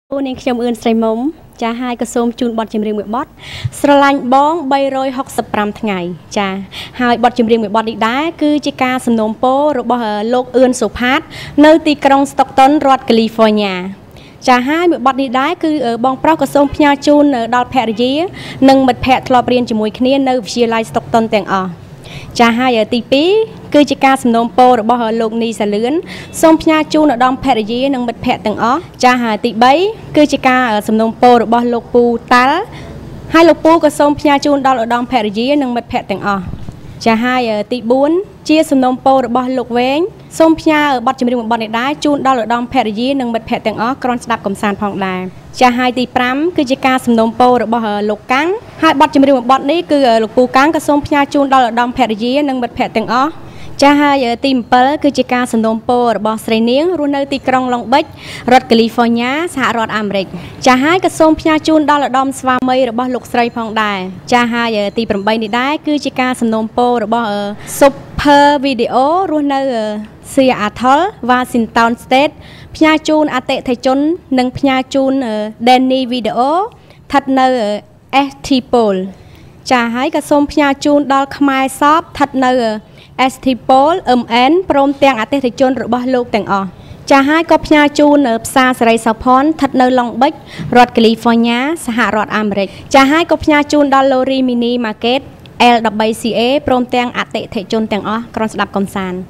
អូននាងខ្ញុំអឿនស្រីមុំចាហើយក៏សូមជូនបទចម្រៀងមួយបទស្រឡាញ់បង365ថ្ងៃចាហើយបទចម្រៀងមួយបទនេះដែរគឺជាការសំណូមពររបស់លោកអឿនសុផាតនៅទីក្រុង Stockton រដ្ឋ California ចាហើយមួយបទនេះដែរគឺបងប្រុសក៏សូមផ្ញើជូនដល់ភរិយានិងមិត្តភ័ក្តិធ្លាប់រៀនជាមួយគ្នានៅវិទ្យាល័យ Stockton ទាំងអស់ចាហើយទី2គឺជាការសំណូមពររបស់លោកនីសាលឿនសូមផ្ញើជូនដល់ភរិយានិងមិត្តភ័ក្តិទាំងអស់ចាហើយទី3គឺជាការសំណូមពររបស់លោកពូតាល់ហើយលោកពូក៏សូមផ្ញើជូនដល់ឧត្តមភរិយានិងមិត្តភ័ក្តិទាំងអស់ចាហើយទី4ជាសំណូមពររបស់លោកវែងសូមផ្ញើបទចម្រៀងមួយបទនេះដែរជូនដល់ឧត្តមភរិយានិងមិត្តភ័ក្តិទាំងអស់គ្រាន់ស្ដាប់កំសាន្តផងដែរចាហើយទី5គឺជាការសំណូមពររបស់លោកកាំងហើយបទចម្រៀងមួយបទនេះគឺលោកពូកាំងក៏សូមផ្ញើជូនដល់ឧត្តមភរិយានិងមិត្តភ័ក្តិទាំងអស់ចាហើយទី7គឺជាការសំណូមពររបស់ស្រីនាងរស់នៅទីក្រុង Long Beach រដ្ឋ California សហរដ្ឋអាមេរិកចាហើយក៏សូមផ្ញើជូនដល់ឧត្តមស្វាមីរបស់លោកស្រីផងដែរចាហើយទី8នេះដែរគឺជាការសំណូមពររបស់ Super Video រស់នៅ Seattle Washington State ផ្ញើជូនអតិថិជននិងផ្ញើជូន Danny Video ស្ថិតនៅ ST Pole ចាហើយក៏សូមផ្ញើជូនដល់ខ្មែរសពស្ថិតនៅST Pole MN ព្រមទាំងអតិថិជនរបស់លោកទាំងអស់ចាហើយក៏ផ្ញើជូនផ្សារសេរីសោភ័ណ្ឌស្ថិតនៅ Long Beach រដ្ឋ California សហរដ្ឋអាមេរិកចាហើយក៏ផ្ញើជូនដល់ Lori Mini Market L13CA ព្រមទាំងអតិថិជនទាំងអស់គ្រាន់ស្ដាប់កំសាន្ត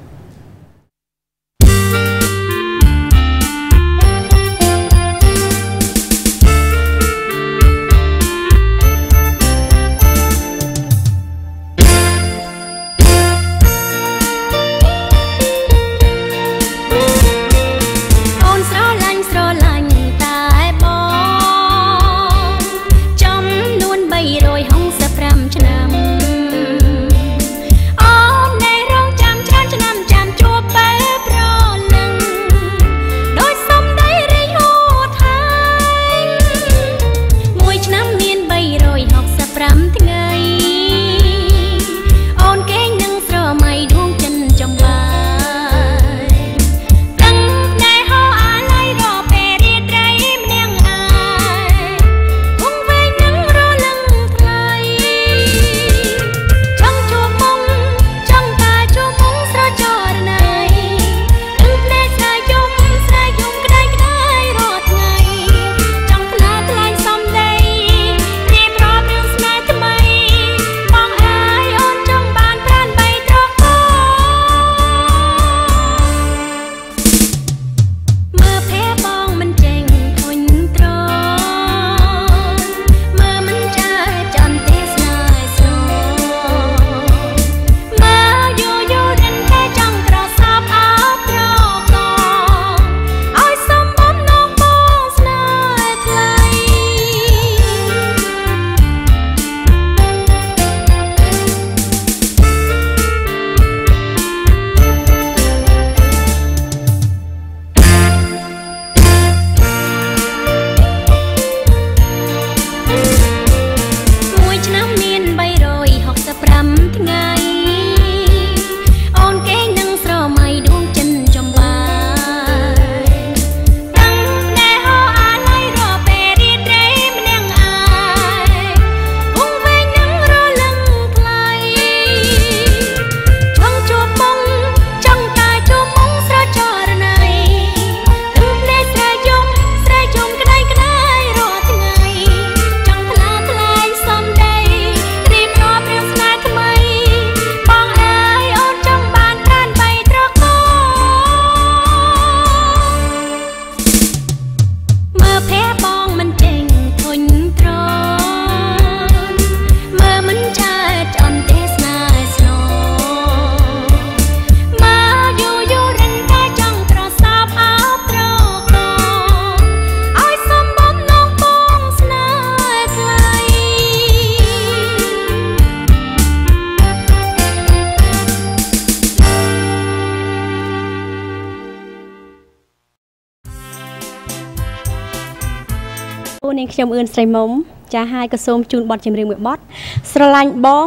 អូននាងខ្ញុំអឿនស្រីមុំចាហើយក៏សូមជូនបទចម្រៀងមួយបទស្រឡាញ់បង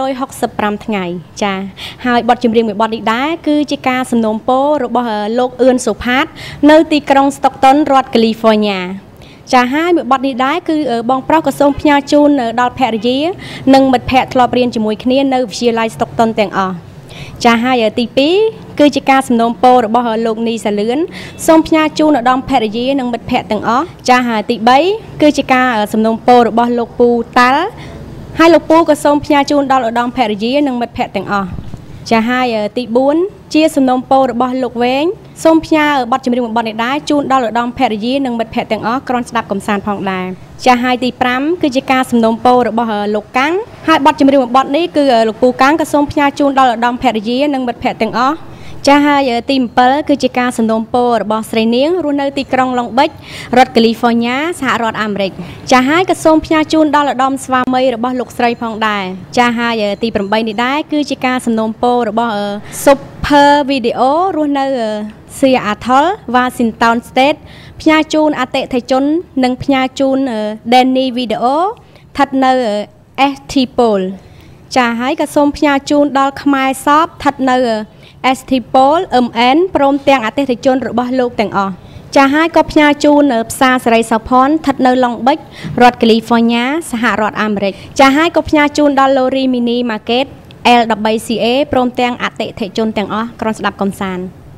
365ថ្ងៃចាហើយបទចម្រៀងមួយបទនេះដែរគឺជាការសំណូមពររបស់លោកអឿនសុផាតនៅទីក្រុង Stockton រដ្ឋ California ចាហើយមួយបទនេះដែរគឺបងប្រុសក៏សូមផ្ញើជូនដល់ភរិយានិងមិត្តភ័ក្តិធ្លាប់រៀនជាមួយគ្នានៅវិទ្យាល័យស្តុកតុនទាំងអស់ចាហើយទី2គឺជាការសំណូមពររបស់លោកនីសាលឿនសូមផ្ញើជូនដល់ភរិយានិងមិត្តភ័ក្តិទាំងអស់ចាហើយទី3គឺជាការសំណូមពររបស់លោកពូតាល់ហើយលោកពូក៏សូមផ្ញើជូនដល់ឧត្តមភរិយានិងមិត្តភ័ក្តិទាំងអស់ចាហើយទី4ជាសំណូមពររបស់លោកវែងសូមផ្ញើបទចម្រៀងមួយបទនេះដែរជូនដល់ឧត្តមភរិយានិងមិត្តភ័ក្តិទាំងអស់គ្រាន់ស្ដាប់កំសាន្តផងដែរចាហើយទី5គឺជាការសំណូមពររបស់លោកកាំងហើយបទចម្រៀងមួយបទនេះគឺលោកពូកាំងក៏សូមផ្ញើជូនដល់ឧត្តមភរិយានិងមិត្តភ័ក្តិទាំងអស់ចាហើយទី7គឺជាការសំណូមពររបស់ស្រីនាងរស់នៅទីក្រុងឡុងបិចរដ្ឋកាលីហ្វ័រញ៉ាសហរដ្ឋអាមេរិកចាហើយក៏សូមផ្ញើជូនដល់ឧត្តមស្វាមីរបស់លោកស្រីផងដែរចាហើយទី8នេះដែរគឺជាការសំណូមពររបស់ Super Video រស់នៅ Seattle Washington State ផ្ញើជូនអតិថិជននិងផ្ញើជូន Danny Video ស្ថិតនៅ Estipol ចាហើយក៏សូមផ្ញើជូនដល់ខ្មែរសពស្ថិតនៅEstipol MN ព្រមទាំងអតិថិជនរបស់លោកទាំងអស់ចាហើយក៏ផ្ញើជូនផ្សារសេរីសោភ័ណ្ឌស្ថិតនៅឡុងបិចរដ្ឋកាលីហ្វ័រញ៉ាសហរដ្ឋអាមេរិកចាហើយក៏ផ្ញើជូនដល់ Lori Mini Market L13CA ព្រមទាំងអតិថិជនទាំងអស់គ្រាន់ស្ដាប់កំសាន្ត